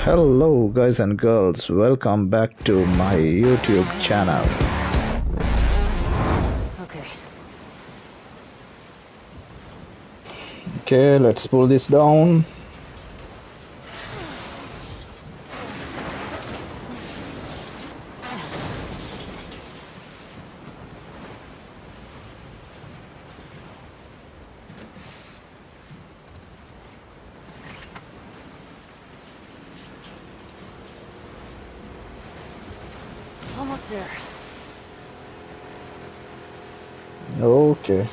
Hello guys and girls, welcome back to my YouTube channel. Okay. Okay, let's pull this down. Almost there. Okay.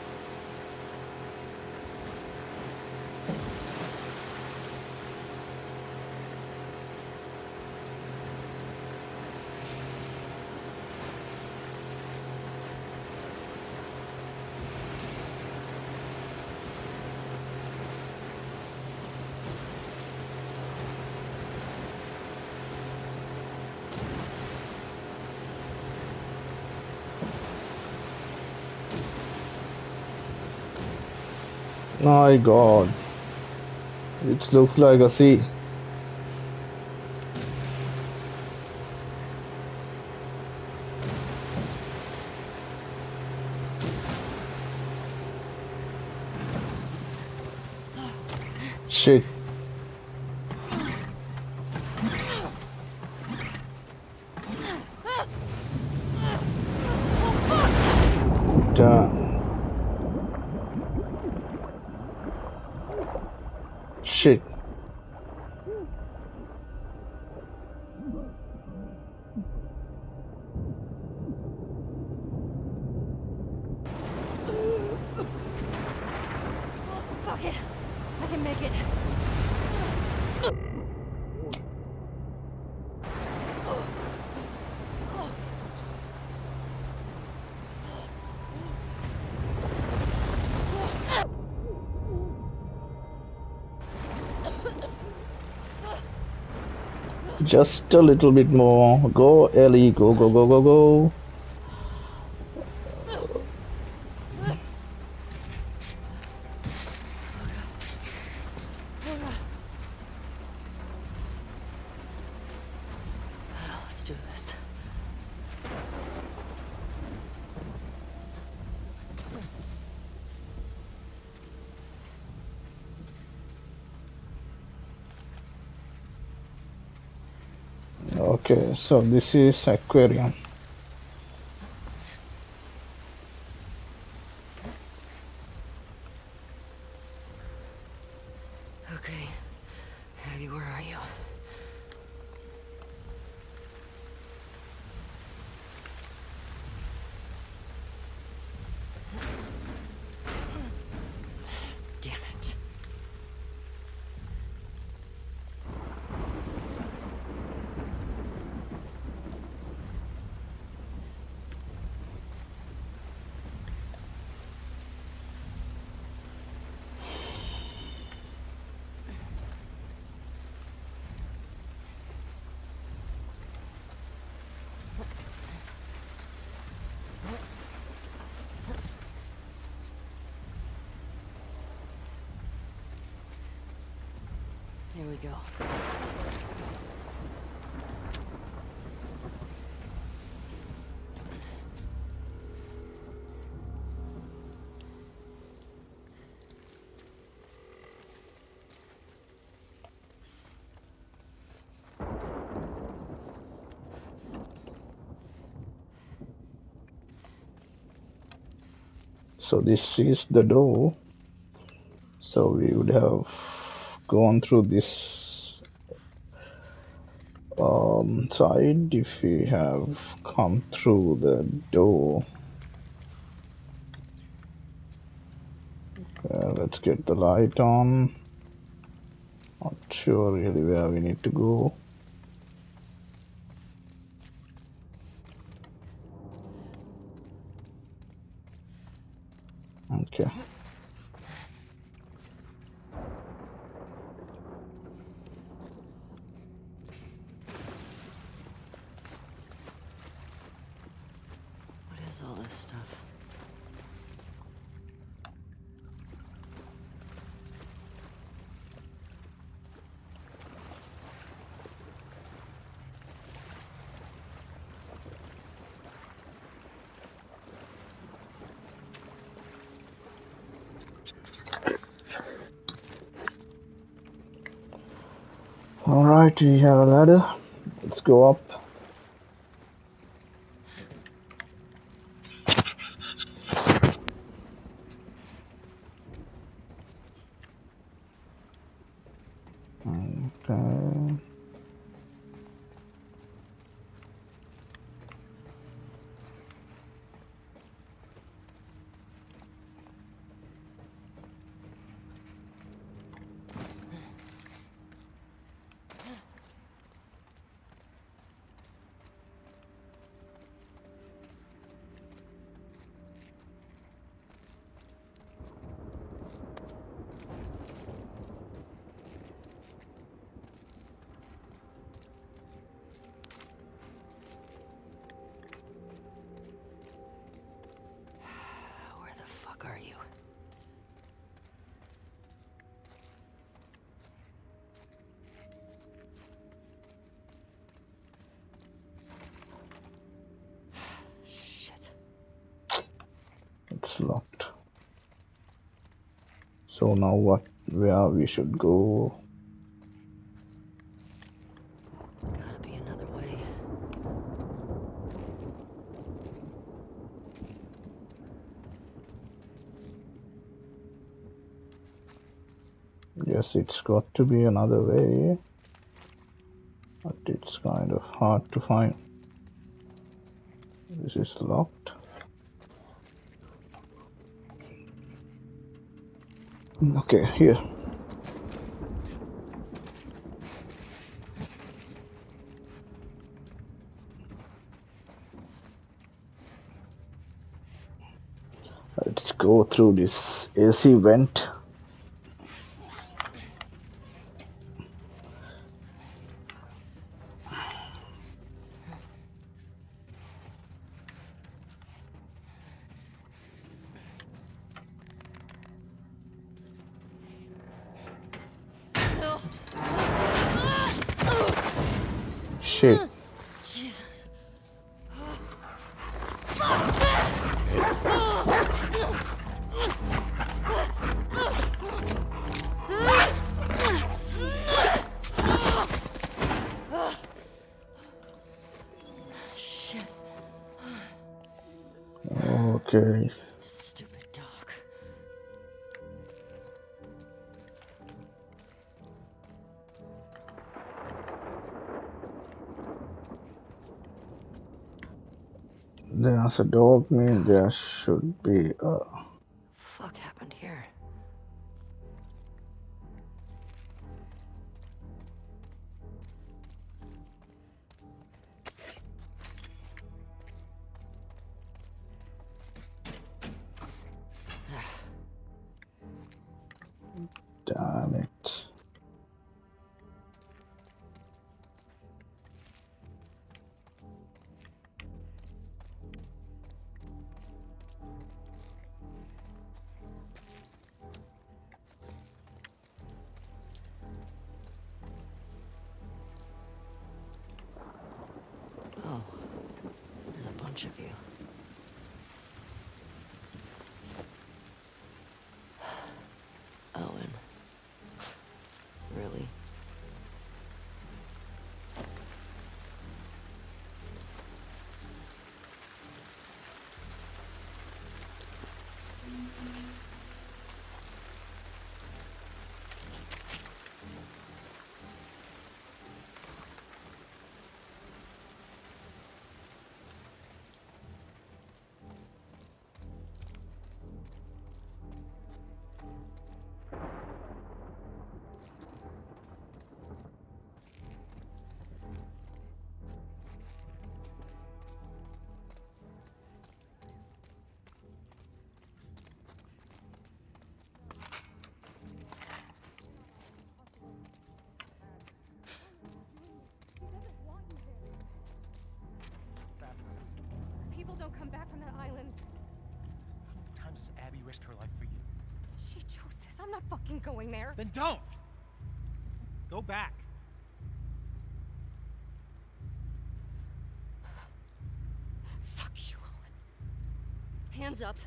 My god. It looks like a sea. Shit. Damn. Shit. Fuck it. I can make it. Just a little bit more. Go, Ellie. Go, go, go, go, go. Let's do this. Okay, so this is aquarium. Okay. Abby, where are you? Damn it. Here we go. So this is the door. So we would have gone through this side if we have come through the door. Let's get the light on. Not sure really where we need to go. Okay. What is all this stuff? Alright, we have a ladder. Let's go up. Okay. Where the fuck are you? Shit. It's locked. So now what? Where we should go? Gotta be another way. Yes, it's got to be another way. But it's kind of hard to find. This is locked. Okay, here. Let's go through this AC vent. Shit. Jesus. Shit. Okay. Stupid dog. There's a dog, mean there should be a... Fuck happened here? Damn it. Oh, there's a bunch of you. Owen. Really? People don't come back from that island. How many times has Abby risked her life for you? She chose this. I'm not fucking going there. Then don't! Go back. Fuck you, Owen. Hands up.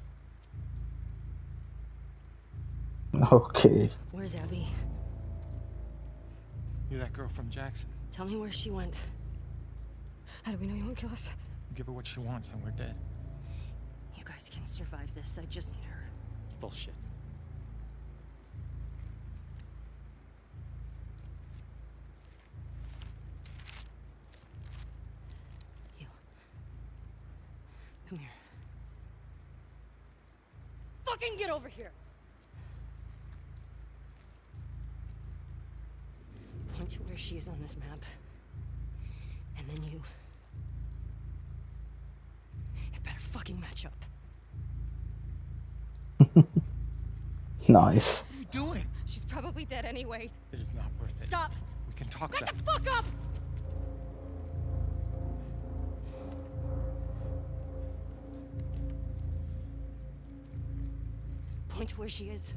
Okay. Where's Abby? You're that girl from Jackson. Tell me where she went. How do we know you won't kill us? Give her what she wants and we're dead. You guys can survive this. I just need her. Bullshit. You. Come here. Fucking get over here! Point to where she is on this map. And then you... It better fucking match up. Nice. What are you doing? She's probably dead anyway. It is not worth it. Stop! We can talk Back about the it. fuck up! Point to where she is.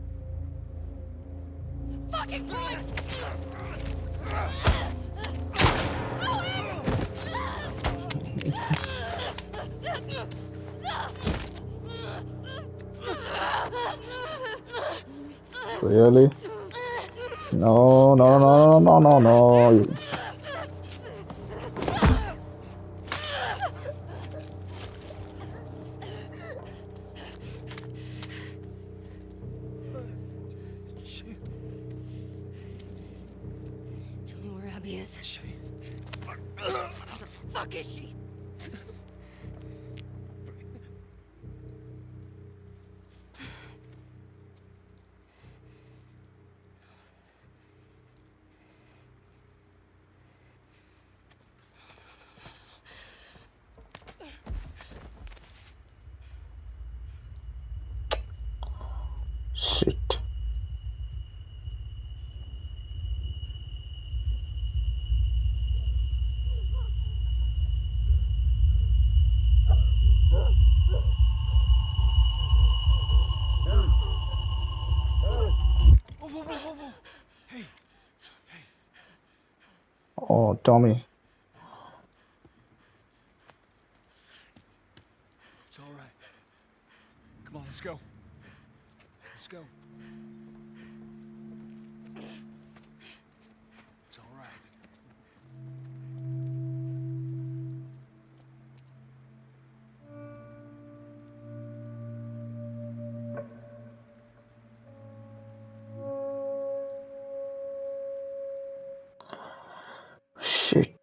Fucking Christ! Really? No, no, no, no, no, no, no. Shit. Tell me where Abby is. Shit. Where the fuck is she? Shit. Whoa, whoa, whoa, whoa, whoa. Hey. Oh, Tommy. It's all right. Come on, let's go. Let's go. It's all right. Shit.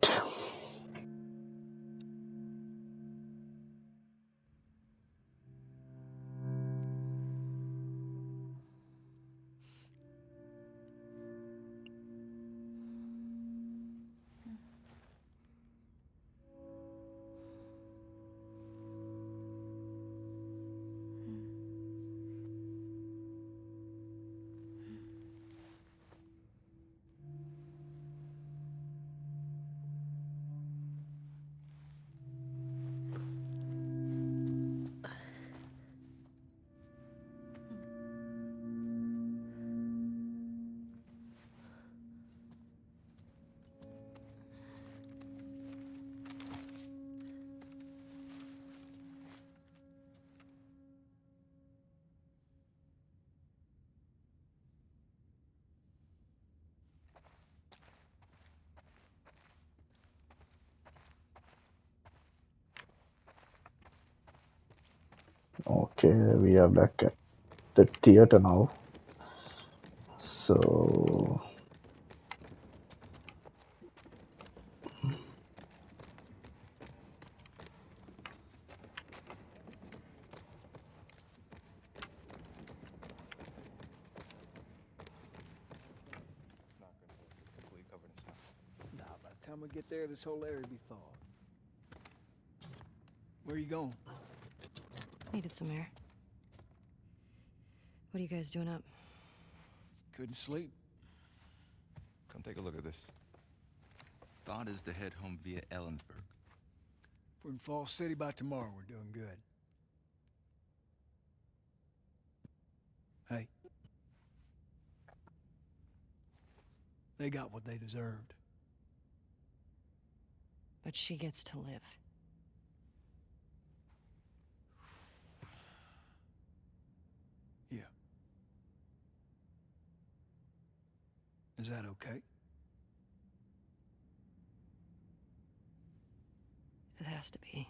Okay, we are back at the theater now. So Not gonna work. It's completely covered in snow. Nah, by the time we get there, this whole area will be thawed. Where are you going? Needed some air. What are you guys doing up? Couldn't sleep. Come take a look at this. Thought is to head home via Ellensburg. If we're in Falls City by tomorrow, we're doing good. Hey. They got what they deserved. But she gets to live. Yeah. Is that okay? has to be.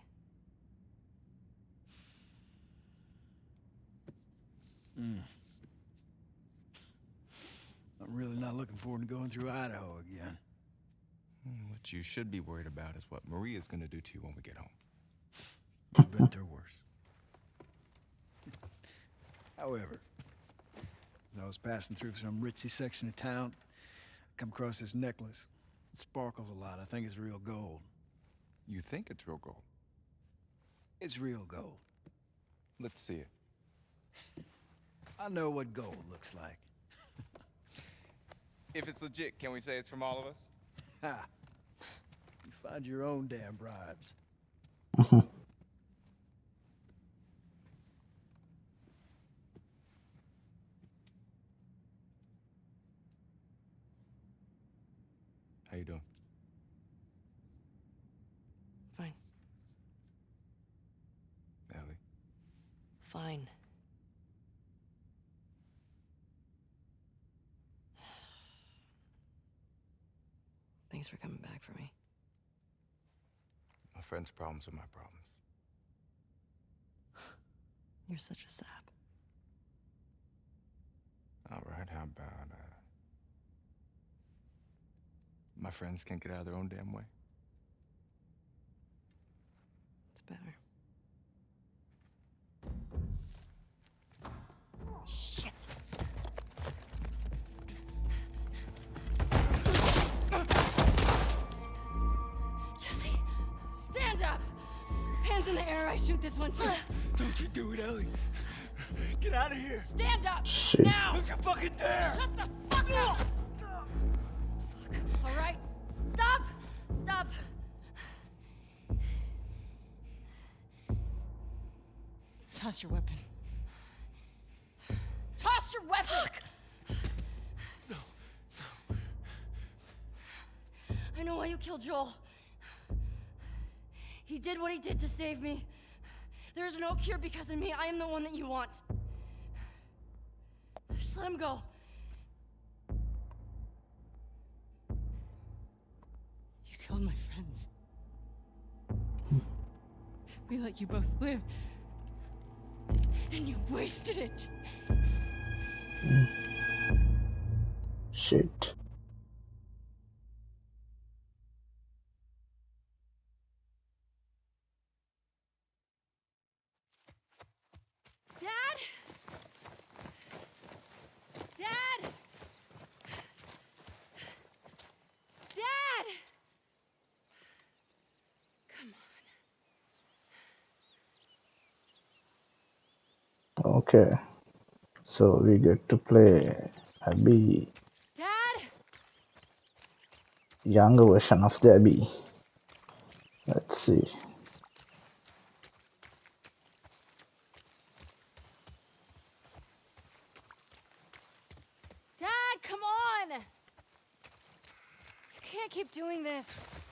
I'm really not looking forward to going through Idaho again. What you should be worried about is what Maria's gonna do to you when we get home. I've been through worse. However, as I was passing through some ritzy section of town, I come across this necklace. It sparkles a lot. I think it's real gold. You think it's real gold? It's real gold. Let's see it. I know what gold looks like. If it's legit, can we say it's from all of us? Ha! You find your own damn bribes. How you doing? Fine. Ellie? Fine. Thanks for coming back for me. My friend's problems are my problems. You're such a sap. All right, how about, my friends can't get out of their own damn way? It's better. Shit. Jesse, stand up! Hands in the air, I shoot this one too. Don't you do it, Ellie. Get out of here. Stand up! Shit. Now! Don't you fucking dare! Shut the fuck up! Fuck. All right. Stop! Stop! Toss your weapon. Toss your weapon! No. I know why you killed Joel. He did what he did to save me. There is no cure because of me. I am the one that you want. Just let him go. You killed my friends. We let you both live. And you wasted it. Shit. Dad? Dad? Dad? Come on. Okay. So we get to play Abby, Dad? younger version of the Abby. Let's see. Dad, come on! You can't keep doing this.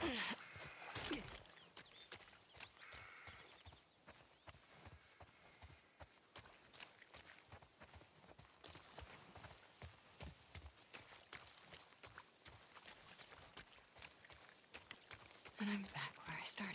And I'm back where I started.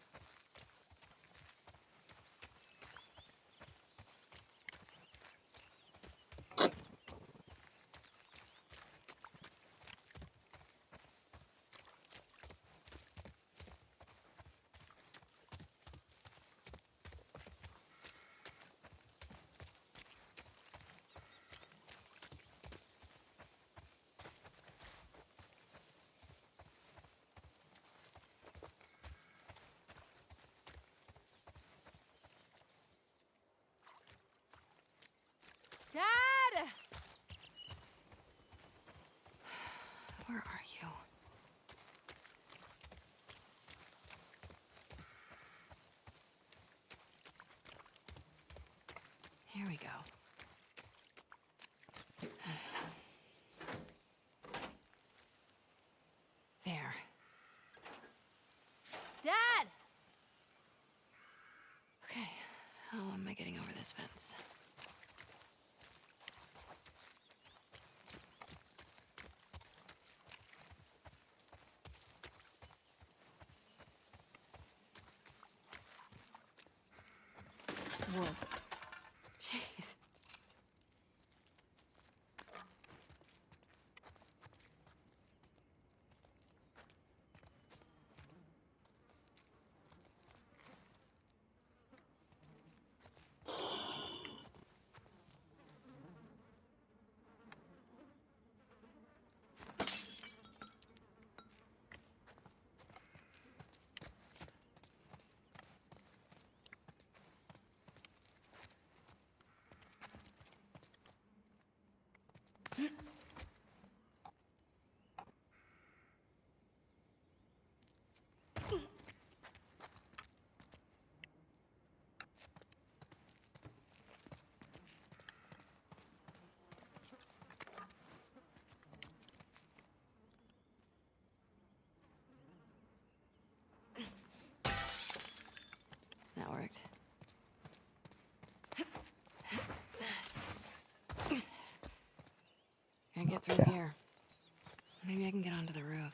Dad! Where are you? Here we go. There. Dad! Okay, how am I getting over this fence? Whoa. Jeez. That worked. Can't get through Okay. here. Maybe I can get onto the roof.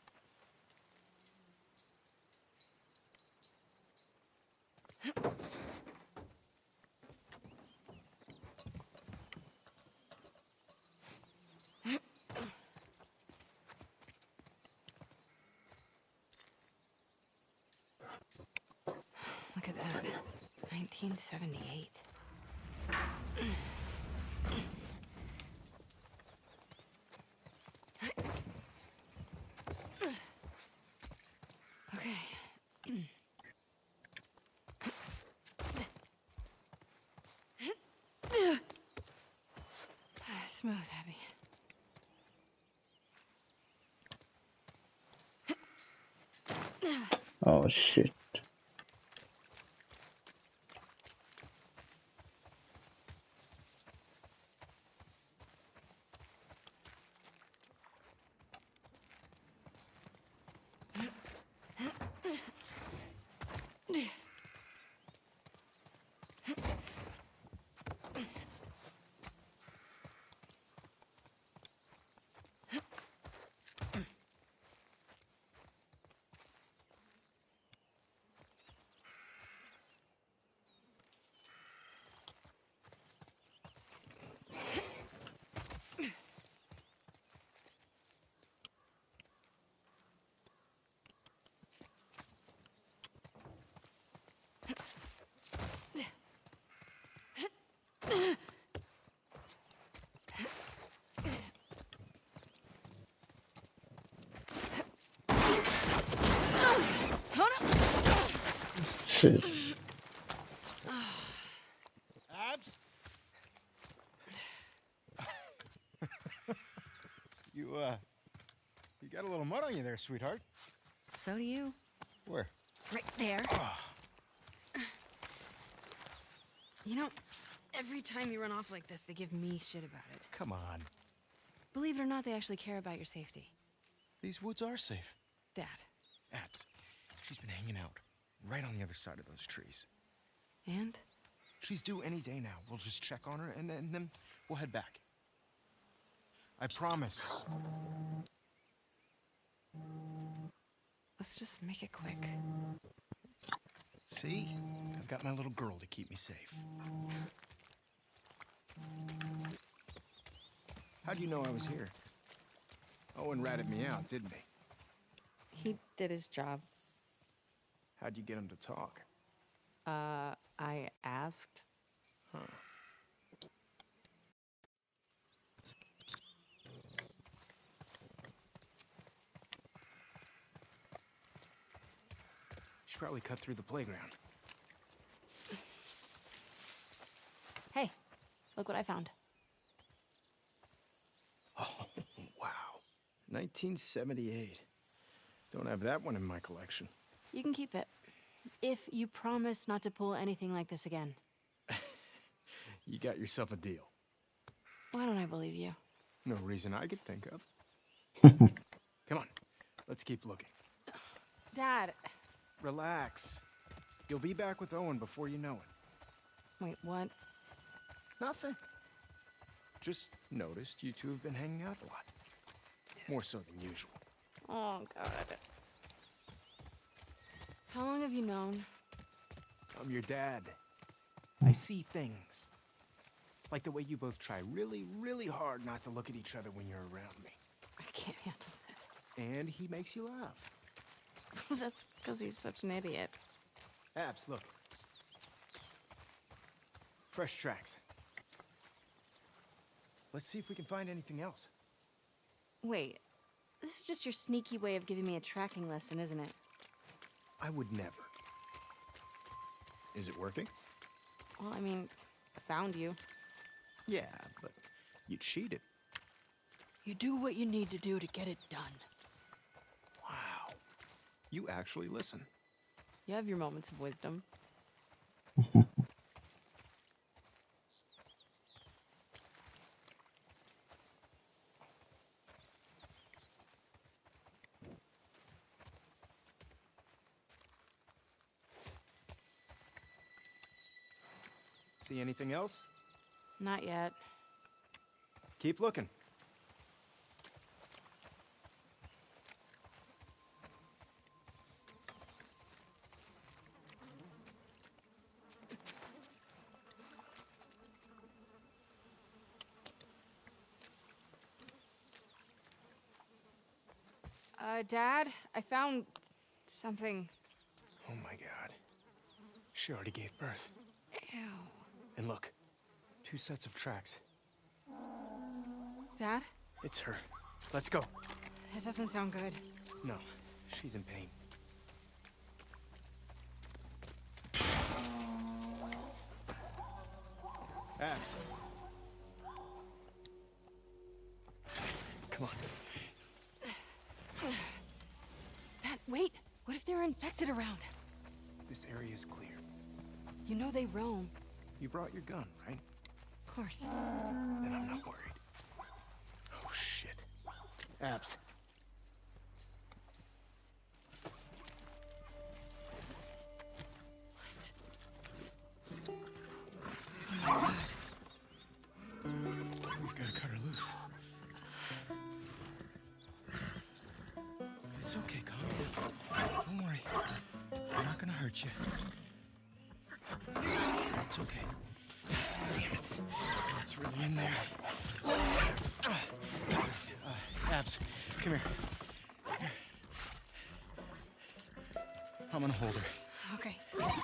Look at that. 1978. Okay. Smooth, Abby. Oh shit. Shit. Abs? You got a little mud on you there, sweetheart. So do you. Where? Right there. You know, every time you run off like this, they give me shit about it. Come on. Believe it or not, they actually care about your safety. These woods are safe. Dad. Abs, she's been hanging out right on the other side of those trees. And? She's due any day now. We'll just check on her and then we'll head back. I promise. Let's just make it quick. See? I've got my little girl to keep me safe. How'd you know I was here? Owen ratted me out, didn't he? He did his job. How'd you get him to talk? I asked. Huh. She probably cut through the playground. Hey, look what I found. Oh, wow. 1978. Don't have that one in my collection. You can keep it. If you promise not to pull anything like this again. You got yourself a deal. Why don't I believe you? No reason I could think of. Come on, let's keep looking. Dad. Relax. You'll be back with Owen before you know it. Wait, what? Nothing. Just noticed you two have been hanging out a lot. More so than usual. Oh, God. How long have you known? I'm your dad. I see things. Like the way you both try really, really hard not to look at each other when you're around me. I can't handle this. And he makes you laugh. That's because he's such an idiot. Abs, look. Fresh tracks. Let's see if we can find anything else. Wait, this is just your sneaky way of giving me a tracking lesson, isn't it? I would never. Is it working? Well, I mean, I found you. Yeah, but you cheated. You do what you need to do to get it done. Wow. You actually listen. You have your moments of wisdom. See anything else? Not yet. Keep looking. Dad, I found something. Oh my God. She already gave birth. Ew. And look, 2 sets of tracks. Dad? It's her. Let's go. That doesn't sound good. No, she's in pain. Abs. Come on. Dad, wait. What if they're infected around? This area is clear. You know they roam. You brought your gun, right? Of course. Then I'm not worried. Oh, shit. Abs. We've got to cut her loose. It's okay, calm down. Don't worry. I'm not gonna hurt you. It's okay. Damn it. It's really in there. Abs, come here. I'm gonna hold her. Okay.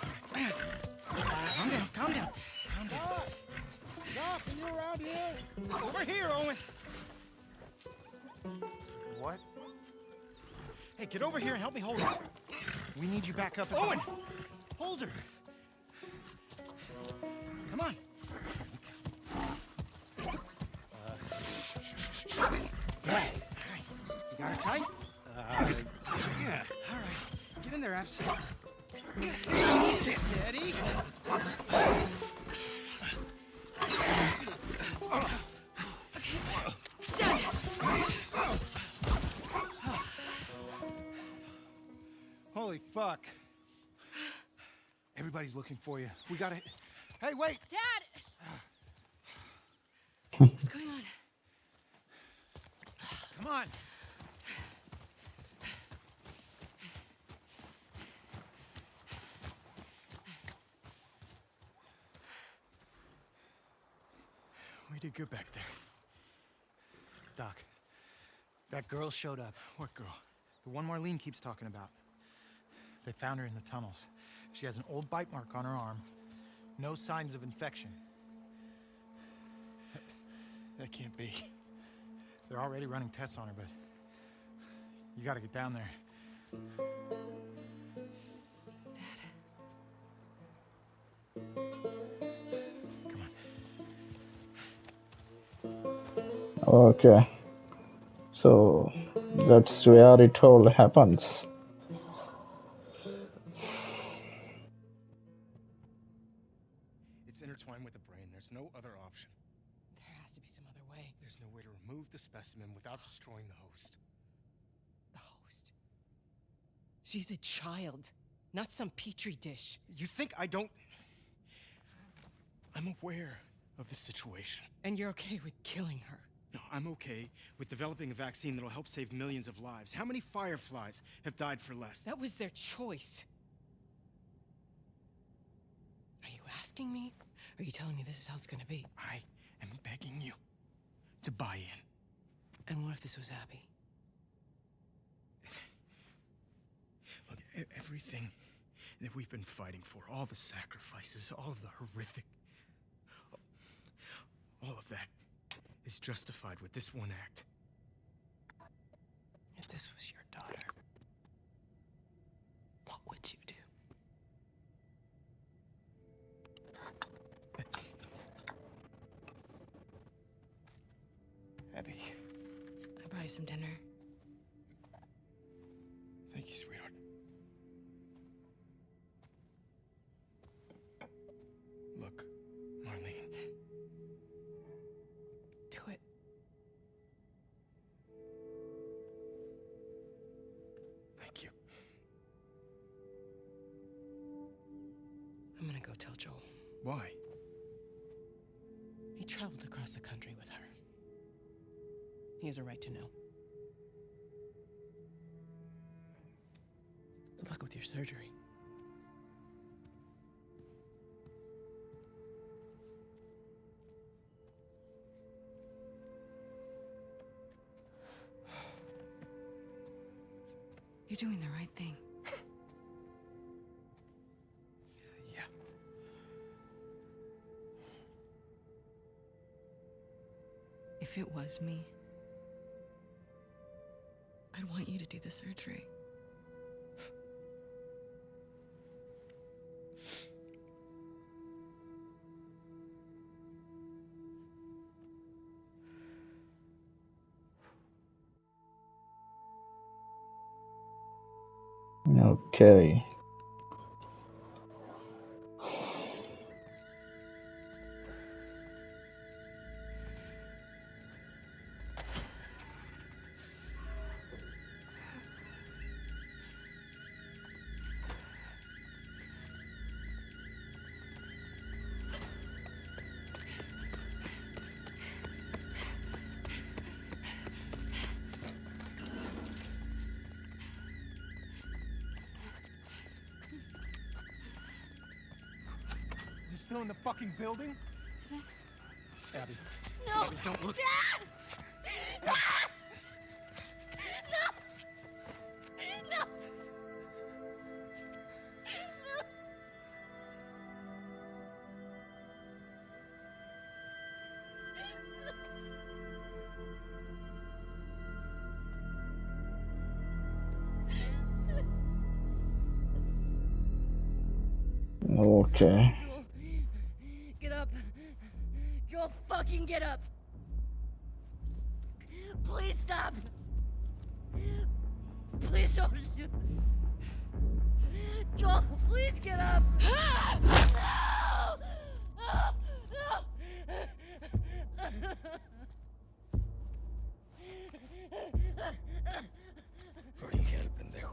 Calm down, calm down. Calm down. Doc, are you around here? Over here, Owen. What? Hey, get over here and help me hold her. We need you back up. Owen! Hold her. Come on. All right. You got her tight? Yeah. All right. Get in there, Abs. Steady. Holy fuck. Everybody's looking for you. We gotta... Hey, wait! Dad! What's going on? Come on. We did good back there. Doc, that girl showed up. What girl? The one Marlene keeps talking about. They found her in the tunnels. She has an old bite mark on her arm. No signs of infection. That can't be. They're already running tests on her, but you gotta get down there. Come on. Okay. So that's where it all happens. It's intertwined with the brain. There's no other option. There has to be some other way. There's no way to remove the specimen without destroying the host. The host. She's a child, not some petri dish. You think I don't... I'm aware of the situation. And you're okay with killing her. No, I'm okay with developing a vaccine that'll help save millions of lives. How many fireflies have died for less? That was their choice. Are you asking me? Are you telling me this is how it's gonna be? I am begging you to buy in. And what if this was Abby? Look, everything that we've been fighting for, all the sacrifices, all of the horrific, all of that is justified with this one act. If this was your daughter, what would you do? Abby. I'd buy you some dinner. Thank you, sweetheart. Look, Marlene. Do it. Thank you. I'm gonna go tell Joel. Why? He traveled across the country with her. He has a right to know. Good luck with your surgery. You're doing the right thing. Yeah. If it was me, I'd want you to do the surgery. Okay. Is it still in the fucking building? Is it? Abby. No! Abby, don't look. Dad! Dad! No! No! Okay. Joel, get up. Joel, fucking get up. Please stop. Please don't shoot. Joel, please get up. No! No! Burning hell, pendejo.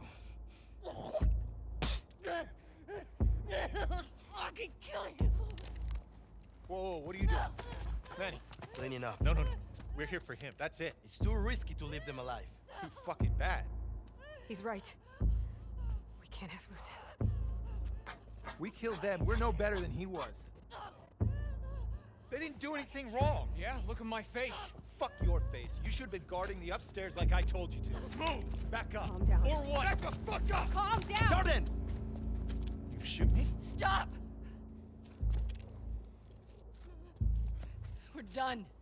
I'll fucking kill you. Whoa, what are you doing? Manny. Cleaning up. No. We're here for him. That's it. It's too risky to leave them alive. Too fucking bad. He's right. We can't have loose ends. We killed them. We're no better than he was. They didn't do anything wrong. Yeah, look at my face. Fuck your face. You should have been guarding the upstairs like I told you to. Move! Back up. Calm down. Or what? Back the fuck up! Calm down! Darden! You shoot me? Stop! We're done.